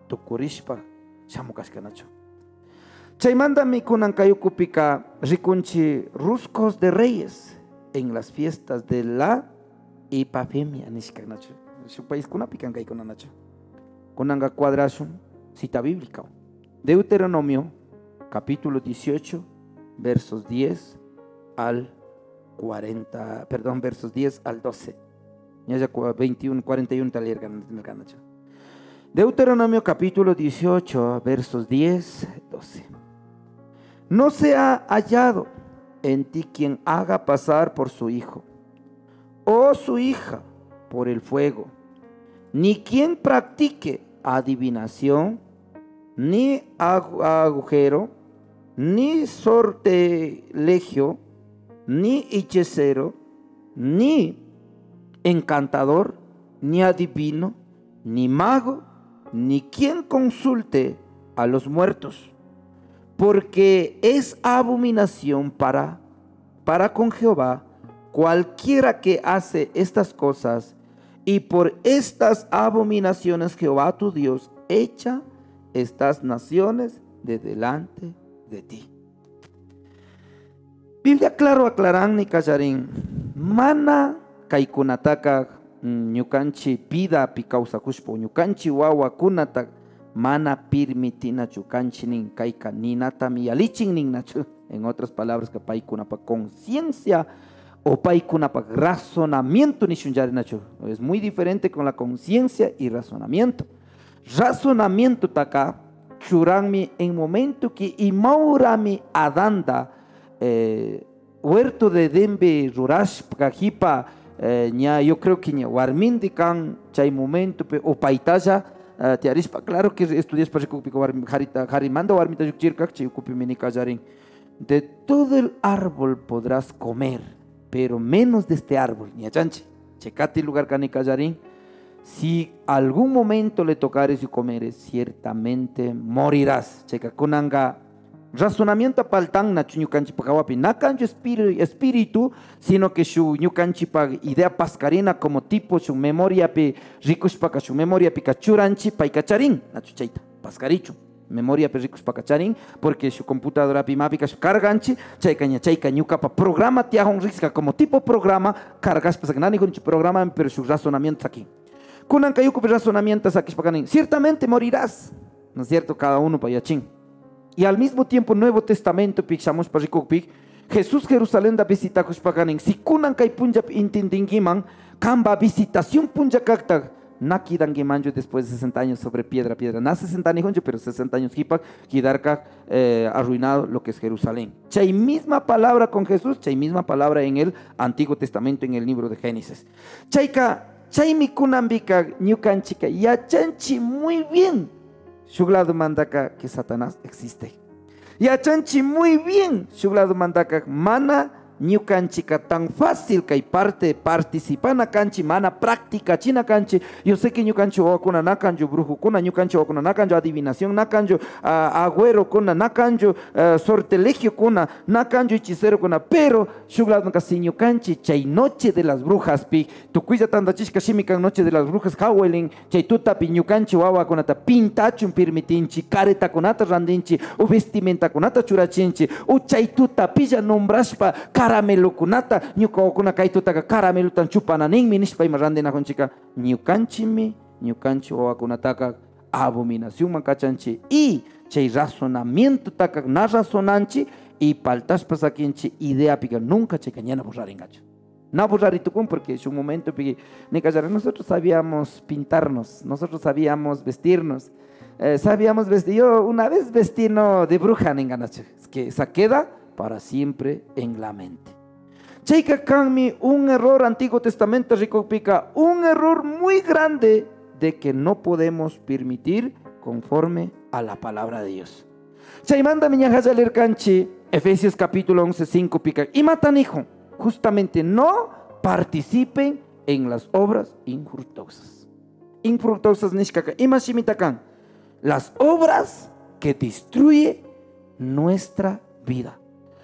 tukurishpa shamukashkanachu. Chaymandami kunan kayukupika rikunchi ruscos de reyes en las fiestas de la Epifania nishkanachu. Su país kunapikan kaykunanachu. Kunanga cuadrashun cita bíblica. Deuteronomio capítulo dieciocho versos diez al cuarenta, perdón, versos diez al doce. Ya veintiuno, cuarenta y uno taler ganacho. Deuteronomio capítulo dieciocho versos diez, doce. No se ha hallado en ti quien haga pasar por su hijo o su hija por el fuego, ni quien practique adivinación, ni agujero, ni sortilegio, ni hechicero, ni encantador, ni adivino, ni mago, ni quien consulte a los muertos, porque es abominación para, para con Jehová cualquiera que hace estas cosas, y por estas abominaciones Jehová tu Dios echa estas naciones de delante de ti. Biblia claro aclaran ni callarín. Mana kaikunataka ñukanchi pida pikausa kushpo ñukanchi wawa kunata mana permitina chukanchi nin kaika ninata miyalichin nin nachu. En otras palabras, que paikunapa conciencia o paikunapa razonamiento ni shunjari nachu. Es muy diferente con la conciencia y razonamiento. Razonamiento taka churanmi en momento que imaurami adanda eh, huerto de dembe rurash kajipa eh, nya, yo creo que nya warmindi kan chay momento pe, o paitaya uh, te arispa claro que estudias para recupiko harita harimanda warmita yukchirka chikupi minikajarin. De todo el árbol podrás comer, pero menos de este árbol, nya chanchi checate lugar kanikajarin. Si algún momento le tocares y comeres, ciertamente morirás. Checa, kunanga razonamiento paltan na chuñucanchi pagawapi, na cancho espíritu, sino que su ñucanchi pa idea pascarina como tipo su memoria pe ricos pa su memoria picachuranchi pa icacharin, na chuchaita, pascaricho. Memoria pe ricos pa cacharin, porque su computadora pimapica su carganchi, chaycaña chayca ñuca pa programa tiajon risca como tipo programa, cargas pa nani con programa, pero su razonamiento aquí. Kunan kayuku razonamientos aquí, ciertamente morirás, ¿no es cierto? Cada uno para yachín. Y al mismo tiempo, Nuevo Testamento, pixamos para Jesús Jerusalén da visita kushpaganin. Si kunan kay punjab intindingiman, kamba visitación punja kakta, naki dangimanjo después de sesenta años sobre piedra, piedra. Na sesenta años, pero sesenta años hipak, kidarka eh, arruinado lo que es Jerusalén. Chay misma palabra con Jesús, chay misma palabra en el Antiguo Testamento, en el libro de Génesis. Chayka. Chaymi kunambika ñukanchika yachanchi muy bien shuglado mandaka que Satanás existe. Yachanchi muy bien shuglado mandaka mana ñukanchika tan fácil que hay parte participana canchi mana práctica china canchi. Yo sé que ñukanchi wakuna nakanjo brujo kuna ñukanchi wakuna nakanjo adivinación nakanjo uh, agüero kuna nakanjo uh, sortilegio kuna nakanjo hechicero kuna, pero shuglado casi ñukanchi chay noche de las brujas pi tu cuida tanda chishka shimikan noche de las brujas hawelin chay tuta pi ñukanchi wawa kunata pintachun permitinchi careta kunata randinchi o vestimenta kunata churachinchi o chay tuta pilla nombrashpa caramelo kunata ñuka kuna kaituta caramelo tan chupana ning minishpa imarandina conchica ñukanchimi ñukanchi wawa kunataka abominación mancachanchi y chay razonamiento taka na razonanchi y paltas pasaquinchi idea pica nunca che cañana borrar engacho. No borrar y tucum porque es un momento que nosotros sabíamos pintarnos, nosotros sabíamos vestirnos, eh, sabíamos vestir. Yo una vez vestí no de bruja en enganacho, es que esa queda para siempre en la mente. Cheika Kanmi, un error Antiguo Testamento rico pica, un error muy grande de que no podemos permitir conforme a la palabra de Dios. Chaimanda miñaja leer canchi, Efesios capítulo once, cinco pica, y matan hijo, justamente no participen en las obras infructuosas. Infructuosas nishkaka, imashimitakan, las obras que destruye nuestra vida,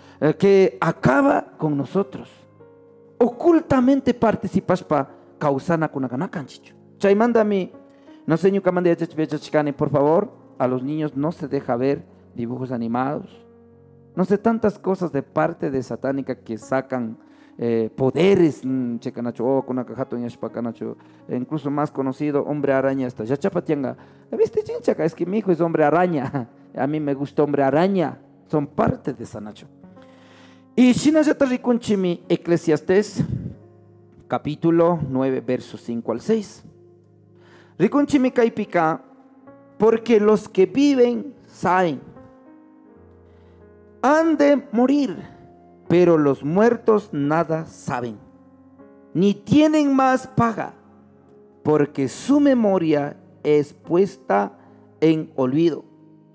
que acaba con nosotros. Ocultamente participas pa causana kunakanakanchicho. Chaimanda mi No sé, Ñucamande, por favor, a los niños no se deja ver dibujos animados. No sé, tantas cosas de parte de satánica que sacan eh, poderes. Checanacho, oh, con cajato Ñashpacanacho, incluso más conocido, hombre araña, hasta ya chapatianga. ¿Viste, chinchaca? Es que mi hijo es hombre araña. A mí me gusta hombre araña. Son parte de Sanacho. Y Shinayata Rikunchimi, Eclesiastés, capítulo nueve, versos cinco al seis. Rikunchimi Kaipika, porque los que viven saben, han de morir, pero los muertos nada saben, ni tienen más paga, porque su memoria es puesta en olvido.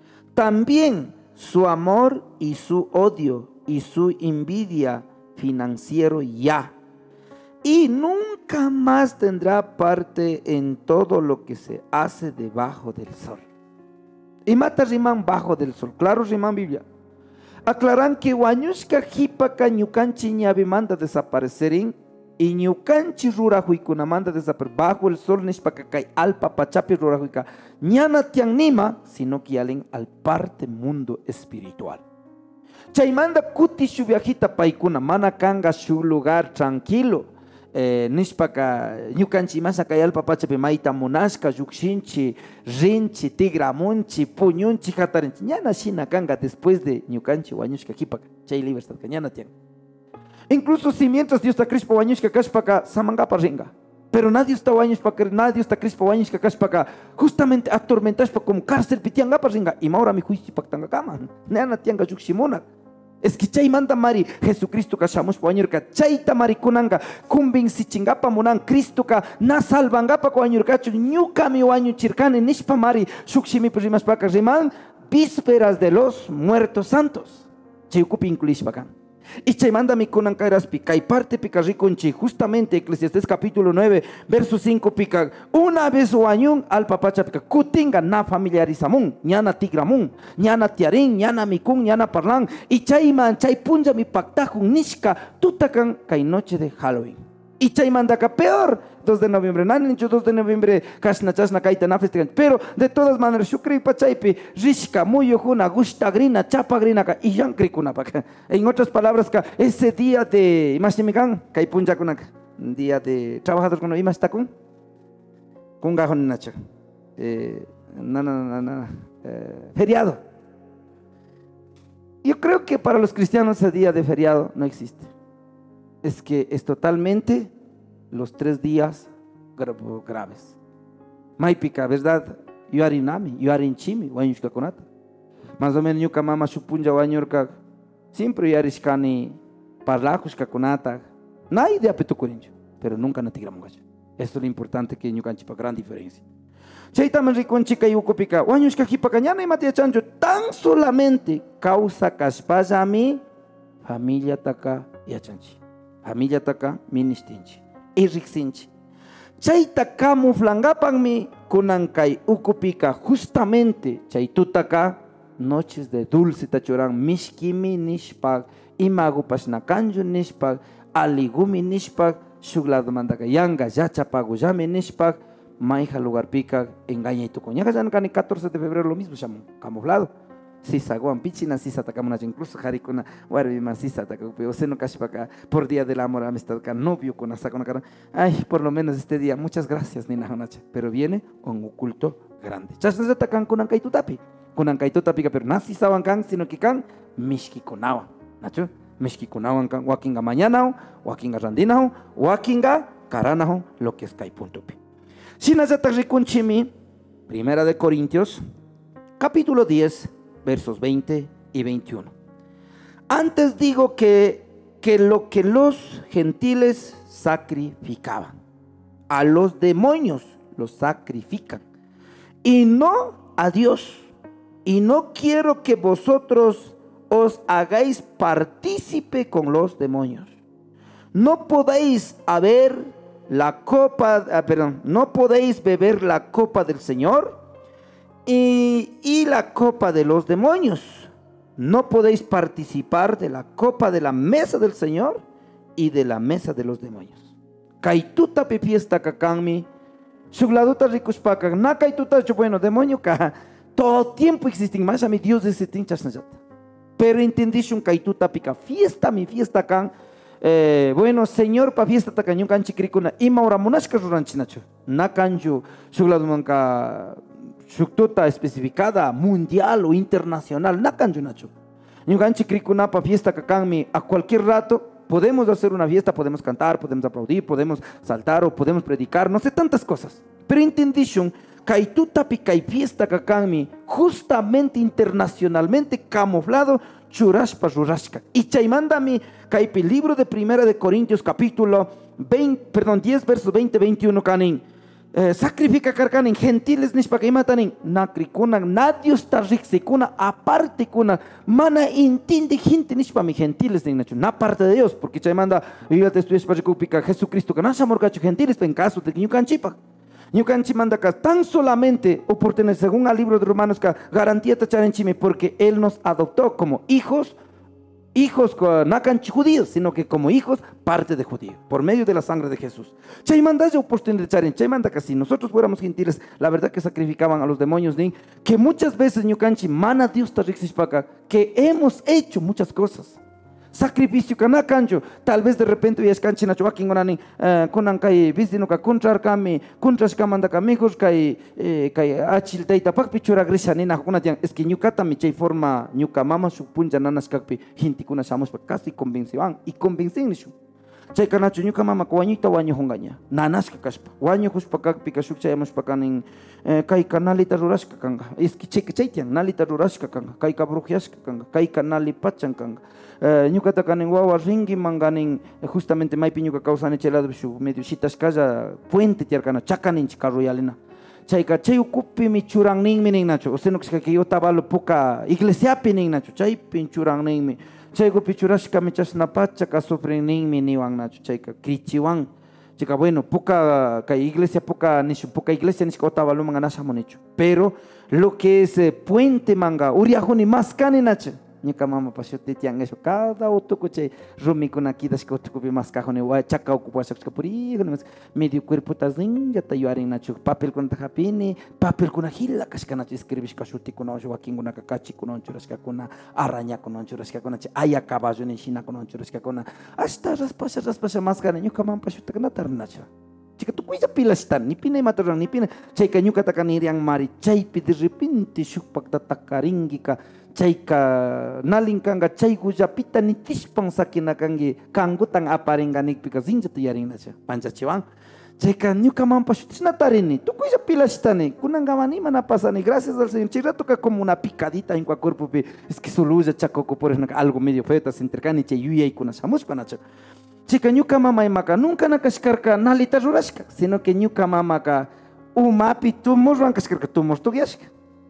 También su amor y su odio y su envidia financiero ya, y nunca más tendrá parte en todo lo que se hace debajo del sol. Y mata rimán bajo del sol, claro, rimán Biblia. Aclaran que Wañushka Hipaka Ñukanchi ñavi manda desaparecerín y Ñukanchi Rurahuikuna manda desaparecer bajo el sol nishpaka kai alpa pachapi Rurahuika ñana tianima, sino que alen al parte mundo espiritual. Chaymanda kuti shu viajita paikuna mana kanga shu lugar tranquilo. Eh, nishpaka ñukanchi masa kay alpa pachapi maita munashka yukshinchi rinchi tigramunchi puñunchi hatarinchi ñana shina kanga después de ñukanchi wañushka hipaka chay libertad ñana tian. Incluso si mientras Dios está crispo wañushka kashpaka samangapa ringa, pero nadie está wañushpaka, nadie está crispo wañushka kashpaka justamente atormentashpa como cárcel pitiangapa ringa y maura mi juicio paktanga kama ñana tianga yukshimuna. Es que chay manda mari Jesucristo kashamush pañurka chayta marikunanga kumbin sichingapa munan Cristo ka na salvangapa pañurkachu ñuka mi wañu chirkane nishpa mari shukshimi primaspaka riman vísperas de los muertos santos chay ukupi incluishpakan. Y chay manda mi kunan kairaspi kay parte pika rikunchi justamente Eclesiastés capítulo nueve verso cinco pika una vez wañun al papacha pika kutinga na familiarizamun ñana tigramun ñana tiarin ñana mikun ñana parlan y chay man chay punja mi pactajun nishka tutakan kay noche de Halloween. Y chay mandaka peor dos de noviembre nani dos de noviembre kashna chashna kaita na festejan, pero de todas maneras shukri pachaypi rishka muyujuna gusta grina chapa grina ka y yankri kunapaka. En otras palabras ka ese día de imashimikan kay punja kunaka día de trabajador kuno imastakun kungajon nacha eh na na na na eh, feriado. Yo creo que para los cristianos ese día de feriado no existe. Es que es totalmente los tres días graves. Maipika, ¿verdad? Yo harinami, yo harinchimi, wañushka konata. Más o menos yuka mama supunja wañurka, siempre yarishkani parlajushka konata. Nadie de apetukurincho, pero nunca natigramungacha. Esto es lo importante que ñukanchipa gran diferencia. Chaytaman rikunchika yukupika, wañushka hipaka ñana imatia chancho, tan solamente causa kashpaya mi familia taka yachanchi. Familia taka ministinchi y rixinchi. Chayta camuflangapan mi kunankay ukupika justamente chaytutaka noches de dulce tachuran mishkimi nishpak imagupas nakanju nishpak aligumi nishpak shuglado mandaka yanga yachapaguyami nishpak maija lugar pika engaña y tu coñaga ya no catorce de febrero lo mismo llaman camuflado. Sisa guan pichina sisa takam incluso harikuna warima sisa takam o seno kashpaka por día del amor amistad ka novio con asa con cara. Ay, por lo menos este día muchas gracias nina honacha, pero viene un oculto grande. Chasna takan kunan kai tutapi kunan kai tutapi pero nasi sawan kan sino que kan mishki konawan nacho mishki konawan kan wakinga mañana wakinga randina wakinga karana lo que es kai punto pi. Sina zata rikunchimi Primera de Corintios capítulo diez versos veinte y veintiuno. Antes digo que, que lo que los gentiles sacrificaban, a los demonios los sacrifican, y no a Dios. Y no quiero que vosotros os hagáis partícipe con los demonios. No podéis haber la copa, ah, perdón, no podéis beber la copa del Señor Y, y la copa de los demonios. No podéis participar de la copa de la mesa del Señor y de la mesa de los demonios. Kaituta pipiesta kakanmi Shugladuta rikushpaka, nakaituta, bueno, demonio ka, todo tiempo existen más a mi Dios de setinchas najata. Pero entendí un kaituta pica, fiesta, mi fiesta can, eh, bueno, señor, pa fiesta ta cañón canchi cricuna, ima ora monashka ruranchinacho, nakanju, shugladumanka, shuktuta especificada, mundial o internacional, nakanju nacho. Ñuganchi cricuna pa fiesta kakanmi a cualquier rato. Podemos hacer una fiesta, podemos cantar, podemos aplaudir, podemos saltar o podemos predicar, no sé, tantas cosas. Pero entendishun, kaituta pikai fiesta kakanmi, justamente internacionalmente camuflado, churashpa rurashka. Y chaimandami, kaipi libro de Primera de Corintios capítulo veinte, perdón, diez versos veinte, veintiuno canin. Eh, sacrifica carcanin, gentiles nishpakaimatanin, nakrikuna, nadie está rixikuna, aparte kuna, mana intinde gente nishpami gentiles de nacho, na parte de Dios, porque chay manda, yo te estoy espachikupika, Jesucristo, que nasha morgacho gentiles, en caso de que ñucanchipa. Ñucanchi manda que tan solamente oportunidad, según el libro de Romanos, que garantía tacharenchime, porque Él nos adoptó como hijos, hijos no canchi judíos, sino que como hijos parte de judío, por medio de la sangre de Jesús. Chaimanda ya oportunidad de charen, chaimanda que si nosotros fuéramos gentiles, la verdad que sacrificaban a los demonios, ¿sí? Que muchas veces ñucanchi mana Dios tarixishpaka, que hemos hecho muchas cosas. Sacrificio kana cancho, tal vez de repente ya es canchi nacho aquí en kunan kai visdino ka contrar kami, contras kamanda kamijos kai kai achil teita pak pichura grisa nina kuna tiang es que ñucata mi chay forma ñuca mama su punja nanas kakpi hinti kuna samos casi convenciban y convencen nishu. Chay kanacho ñuca mama kuañita waño hongaña nanas kakaspa waño huspa kakpi kashuk chayamos pakanin kai kanalita rurashka kanga es que chay chay tiang nalita rurashka kanga kai kabrujiashka kanga kai kanali pachan kanga. Ñucata kanin wawa ringi manganin justamente maipi ñuca causan echelado su medio chitas kaya puente tiarkana chakanin chikarroyalina chayka chay ukupi mi churang ning mi ning nacho o sea no que yo tabalo poca iglesia pi ning nacho chay pin churang ning mi chay gupi churashka mi chasna pacha ka sufren ning mi niwang nacho chayka krichiwang chica bueno poca ka iglesia poca nishu poca iglesia nishu tabalo manga nasha monicho pero lo que es eh, puente manga uriajuni más kani nacho ñuka mama pasiote tiang eso cada otro coche rumi con aquí das que otro copi más cajone wa chaca ocupa saca por ahí medio cuerpo tazin ya te ayudarín nacho papel con tajapini papel con agila cascana escribes casuti con ojo aquí con una cacachi con un churrasca con una araña con un churrasca con ay a caballo en China con un churrasca con hasta raspasa raspasa más gana ñuka mama pasiote con tar nacho chica tu cuida pilas tan ni pina matorang ni pina chay kanyuka takaniriang mari chay pi de repente supak tatakaringika chayka nalinkanga chay gujapita ni tishpan sakinakangi kangutang aparinganik pika zinjatu yarinnacha panchachiwan chayka ñuka mampa shutishnatarini tukuya pilastani kunangamani mana pasani gracias al Señor chay rato como una picadita en cuerpo es que solo ya chacoco por algo medio feo tas intercani chay yuyay kunasamushpa nacha chayka ñuka mama imaka nunca nakashkarka nalita rurashka sino que ñuka mamaka umapi tumurwan kashkarka tumur tugyashka.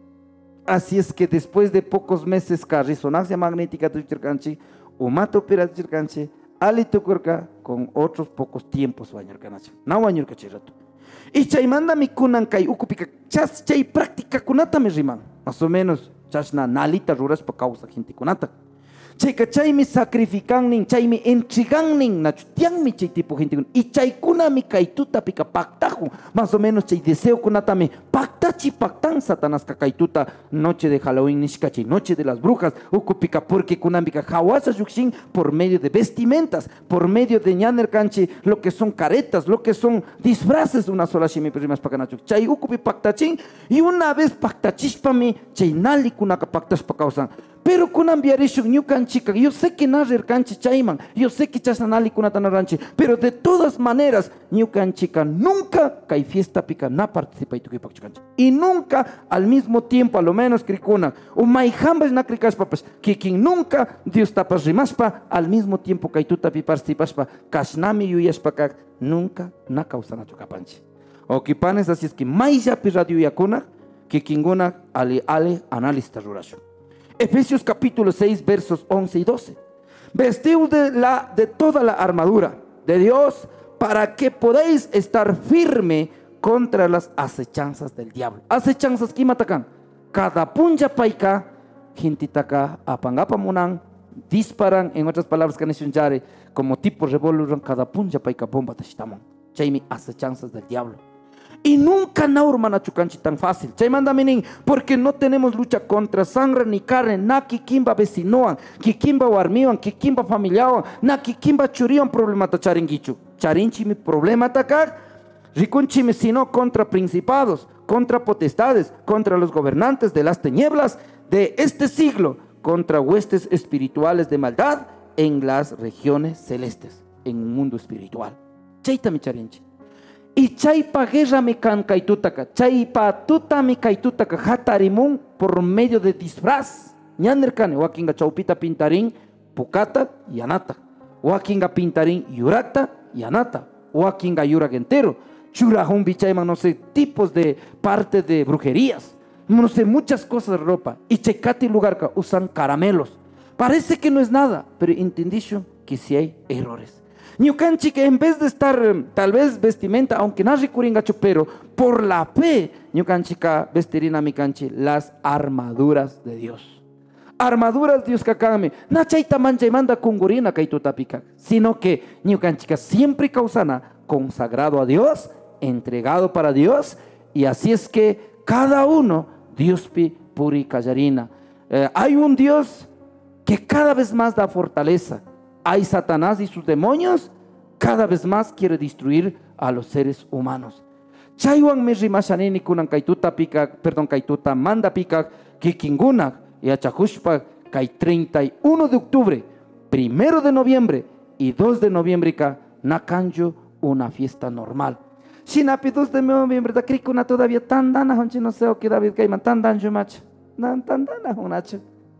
Así es que después de pocos meses ka resonancia magnética de Chircanchi, umato pira de Chircanchi, ali tukurka con otros pocos tiempos bañar canacho. No bañar cachirato. Y chaimanda mi kunan kai ukupika chas chay práctica kunata me riman. Más o menos chasna nalita ruras pa causa gente kunata. Chay chay mi sacrifican ning, chay mi entregan ning, nacho tiang mi chay tipo gente kun. Y chay kuna mi kaituta pika pactajo, más o menos chay deseo kunata me pactachi pactan satanas ka kaituta noche de Halloween nishkachi, noche de las brujas, ukupika porque kuna mika hawasa yukshin por medio de vestimentas, por medio de ñaner canchi, lo que son caretas, lo que son disfraces de una sola shimi primas pakanacho. Chay ukupi pactachin y una vez pactachishpa mi chay nali kuna ka pactash pa causan. Pero kunan biarishu ñukan chica, yo sé que narer canchi chayman, yo sé que chasanali kunatan ranchi, pero de todas maneras ñukan chica nunca kai fiesta pica na participa y tu y nunca al mismo tiempo a lo menos cricuna o maijambas na cricas papas que quien nunca Dios tapas rimaspa al mismo tiempo kai tu tapi participaspa kasnami yuyaspa nunca na causa na chucapanchi o que panes así es que maija pirradio yakuna que quinguna ale ale analista rurasho. Efesios capítulo seis versos once y doce. Vestidos de, la, de toda la armadura de Dios para que podáis estar firme contra las acechanzas del diablo. Acechanzas que matakan. Cada punja paika, jintitaka apangapa munan, disparan, en otras palabras que necesitan como tipo revólver, cada punja paika bomba tashitaman. Chaimi acechanzas del diablo. Y nunca na hermana chucanchi tan fácil. Chay manda minin, porque no tenemos lucha contra sangre ni carne, na kikimba vecinoan, kikimba warmiwan, kikimba familiawan, na kikimba churiwan problema ta charingichu. Charinchi mi problema takak, rikunchi mi sino contra principados, contra potestades, contra los gobernantes de las tinieblas de este siglo, contra huestes espirituales de maldad en las regiones celestes, en un mundo espiritual. Chaita mi charinchi. Y chaypa guerra mi can kaitutaka, chaypa tuta mi kaitutaka hatarimun por medio de disfraz. Ñanerkane, wakinga chaupita pintarín, pukata y anata. Wakinga pintarín yurata y anata. Wakinga yurak entero. Churajun bichayman, no sé, tipos de parte de brujerías. No sé, muchas cosas de ropa. Y checati lugarka usan caramelos. Parece que no es nada, pero entendicho que sí hay errores. Ñucanchi que en vez de estar tal vez vestimenta, aunque no ricuringacho, pero por la fe, ñucanchi ka vestirina mi canchi las armaduras de Dios. Armaduras Dios kakame, na chaita mancha y manda kungurina kaitutapika, sino que ñucanchi ka siempre causana consagrado a Dios, entregado para Dios, y así es que cada uno Dios pi puri callarina. Eh, hay un Dios que cada vez más da fortaleza. Hay Satanás y sus demonios, cada vez más quiere destruir a los seres humanos. Chaywan me rimashanini kunan kaituta pika, perdón, kaituta manda pika, kikinguna y achajushpa kai treinta y uno de octubre, primero de noviembre y dos de noviembre ka nakanjo una fiesta normal. Shinapi dos de noviembre da krikuna todavía tan dana honchi no sé o que David Kaiman tan danjo mach, tan dana honacho.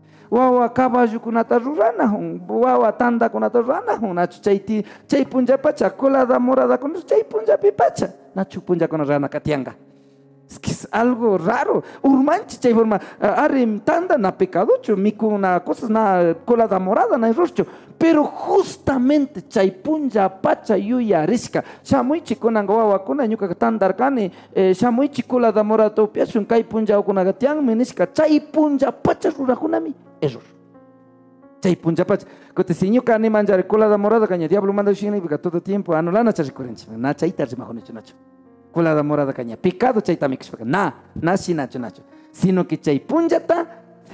Wawa caballo kunata rurana hun, wawa tanda kunata rurana hun, nacho chayti chay punja pacha, cola da morada con chay punja pipacha, nacho punja con rana katianga. Es que es algo raro. Urmanchi chay forma, arim tanda na pecadocho, miku na cosas na cola da morada na rostro. Pero justamente chay punja pacha yuya risca, shamuy chikuna wawa kuna nyuka tandarkani, shamuy chikula da morada to piachun kai punja kuna gatiang menisca, chay punja pacha rurakunami. Error. Chay punja pacha. Cote siño cane manjar cola da morada caña diablo manda shina y todo tiempo anolana charricorenchi. Na chaita rimajo nacho nacho. Cola da morada caña picado chaita mix. Na, na shi nacho nacho. Sino que chay punjata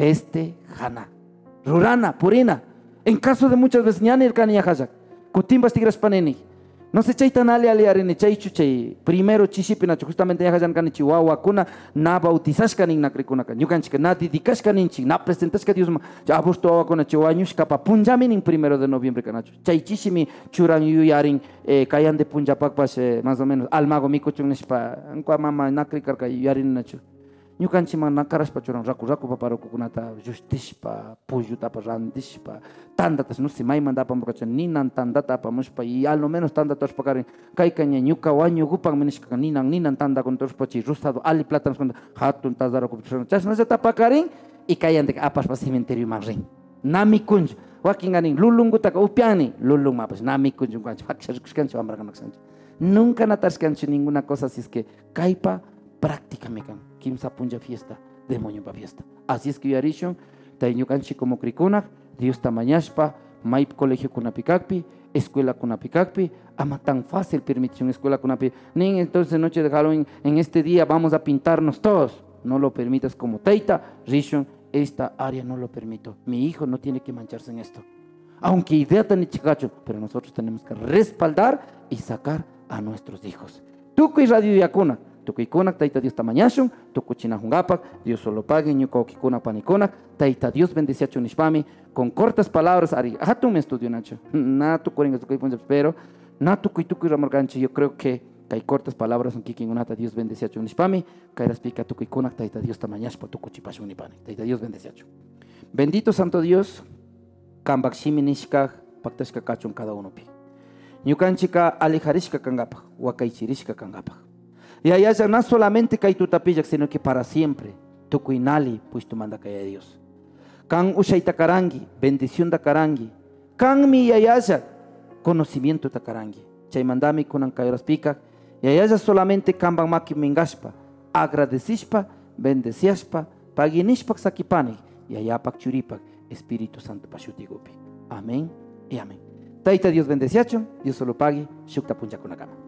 festejana. Rurana, purina. En caso de muchas veces ñani el caña hajak. Kutimbas tigras paneni. No se chay tan ale ale arene chay chuchay. Primero chishipi nacho justamente ya hayan cani chihuahua kuna na bautizashka nin na krikuna kan. Yukanchika na didikashka ninchi na presentashka Dios ma. Ya abusto awa kuna chihuahua pa punjami nin primero de noviembre kanacho. Chay chishimi churan yuyarin eh, kayan de punjapak pas eh, más o menos almago miko chungnespa. Anko mama na krikarka yuyarin nacho. Ñukanchima nakarashpa churan raku raku paparo kukunata justishpa puyutapa randishpa tandatas no se may mandapa murkacha ninan tandata apamushpa y al no menos tandata oshpakarin kaykaña ñuka wañu gupan minishka ninan ninan tanda con toshpachi rustado ali plátanos con hatun tazara kupichana chasna se tapakarin y kayan de apaspa cementerio marrin nami kunj wakinganin lulungutaka upiani lulung mapas nami kunj kanch fakshashkancho amragamaksancho nunca natashkancho ninguna cosa si es que kaipa práctica mecan kimsa punja fiesta demonio pa fiesta así es que yarishon taiñukanchi como krikuna Dios tamañashpa maip colegio kunapikakpi escuela kunapikakpi ama tan fácil permitió escuela kunapi nin entonces noche de Halloween en este día vamos a pintarnos todos no lo permitas como teita rishon esta área no lo permito mi hijo no tiene que mancharse en esto aunque idea tan chicacho pero nosotros tenemos que respaldar y sacar a nuestros hijos tuku y radio yakuna Tukikunak, taita Dios tamañashun, tukuchina jungapak, Dios solo pague, ñuko kikuna panikonak, taita Dios bendeciacho nishpami, con cortas palabras, ari, hatun me estudio nacho, na tukuringas tukuipunzap, pero, na tukuy tukuy ramorganchi, yo creo que, hay cortas palabras, un kikingunata, Dios bendeciacho nishpami, kairas pika tukikunak, taita Dios tamañashpa, tukuchipashun nipani, taita Dios bendeciacho. Bendito Santo Dios, kambak shimi nishkaj, paktashka kachun cada uno pi. Ñukanchika alejarishka kangapaj, wakaichirishka kangapaj. Y allá ya no solamente que tu tapilla, sino que para siempre. Tu cuinali, pues tu manda que Dios. Kan ushay takarangi, bendición takarangi. Kan mi yayaya, conocimiento takarangi. Chay mandami kunan kairas pika. Y allá ya solamente kambang maki mingashpa, agradecishpa, bendeciashpa, paginishpa sakipani. Y allá pak churipak, Espíritu Santo pashutigupi. Amén y amén. Taita Dios bendeciacho, Dios solo pague, shukta puncha kunakama.